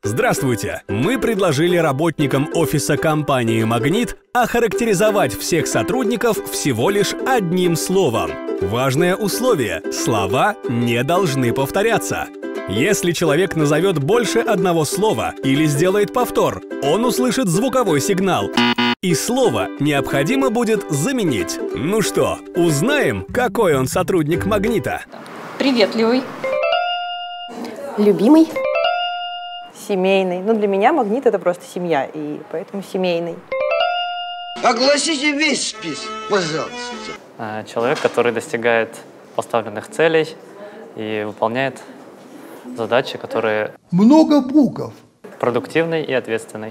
Здравствуйте! Мы предложили работникам офиса компании «Магнит» охарактеризовать всех сотрудников всего лишь одним словом. Важное условие – слова не должны повторяться. Если человек назовет больше одного слова или сделает повтор, он услышит звуковой сигнал. И слово необходимо будет заменить. Ну что, узнаем, какой он сотрудник «Магнита». Приветливый. Любимый. Семейный. Ну, для меня «Магнит» — это просто семья, и поэтому семейный. Огласите весь список, пожалуйста. Человек, который достигает поставленных целей и выполняет задачи, которые... Много букв. Продуктивный и ответственный.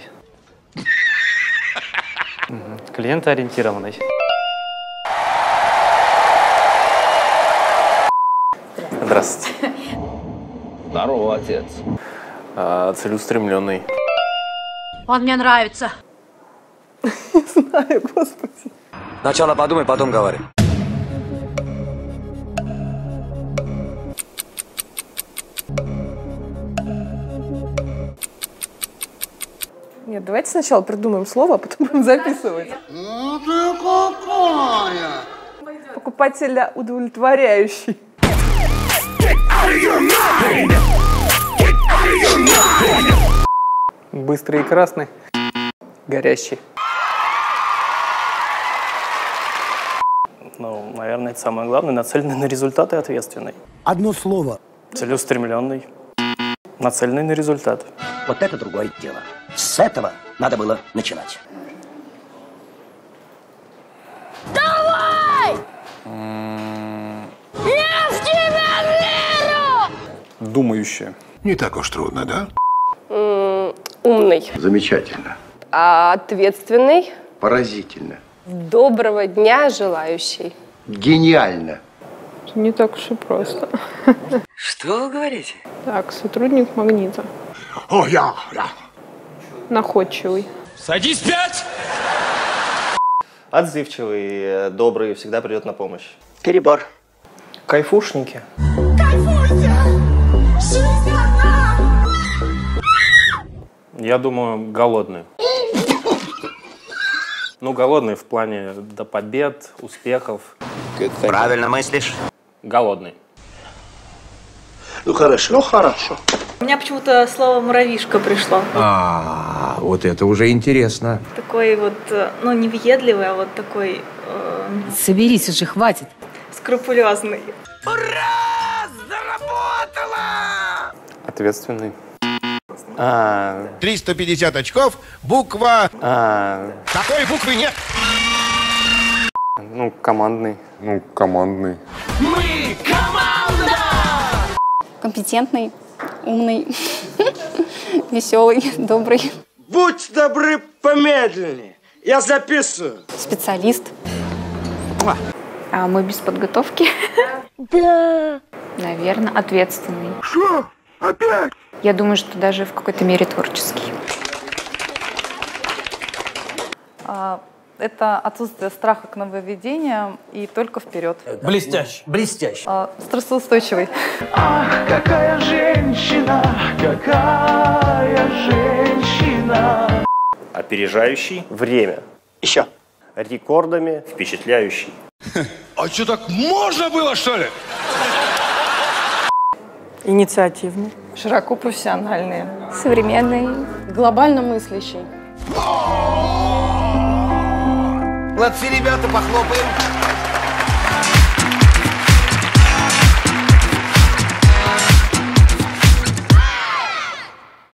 Клиентоориентированный. Здравствуйте. Здорово, отец. Целеустремленный. Он мне нравится. Не знаю, господи. Сначала подумай, потом говори. Нет, давайте сначала придумаем слово, а потом будем записывать. Ну ты какая! Покупателя удовлетворяющий. Быстрый и красный. Горящий. Ну, наверное, это самое главное. Нацеленный на результаты и ответственный. Одно слово. Целеустремленный. Нацеленный на результат. Вот это другое дело. С этого надо было начинать. Давай! Я в тебя верю! Думающее. Не так уж трудно, да? Умный. Замечательно. Ответственный. Поразительно. Доброго дня желающий. Гениально. Не так уж и просто. Что вы говорите? Так, сотрудник «Магнита». О, я. Находчивый. Садись 5! Отзывчивый, добрый, всегда придет на помощь. Перебор. Кайфушники. Я думаю, голодный. Ну, голодный в плане до побед, успехов. Правильно мыслишь. Голодный. Ну хорошо, хорошо. У меня почему-то слово «муравьишка» пришло. Вот это уже интересно. Такой вот, ну, не въедливый, а вот такой... Соберись уже, хватит. Скрупулезный. Ответственный. 350 очков, буква... Такой буквы нет. Ну, командный. Мы команда! Компетентный, умный, веселый, добрый. Будь добры, помедленнее. Я записываю. Специалист. А мы без подготовки? Да. Наверное, ответственный. Что? Опять? Я думаю, что даже в какой-то мере творческий. Это отсутствие страха к нововведениям и только вперед. Блестяще. Блестяще. Стрессоустойчивый. Ах, какая женщина, какая женщина. Опережающий время. Еще. Рекордами впечатляющий. А что, так можно было, что ли? Инициативный. Широко профессиональный. Современный. Глобально мыслящий. Молодцы, ребята, похлопаем.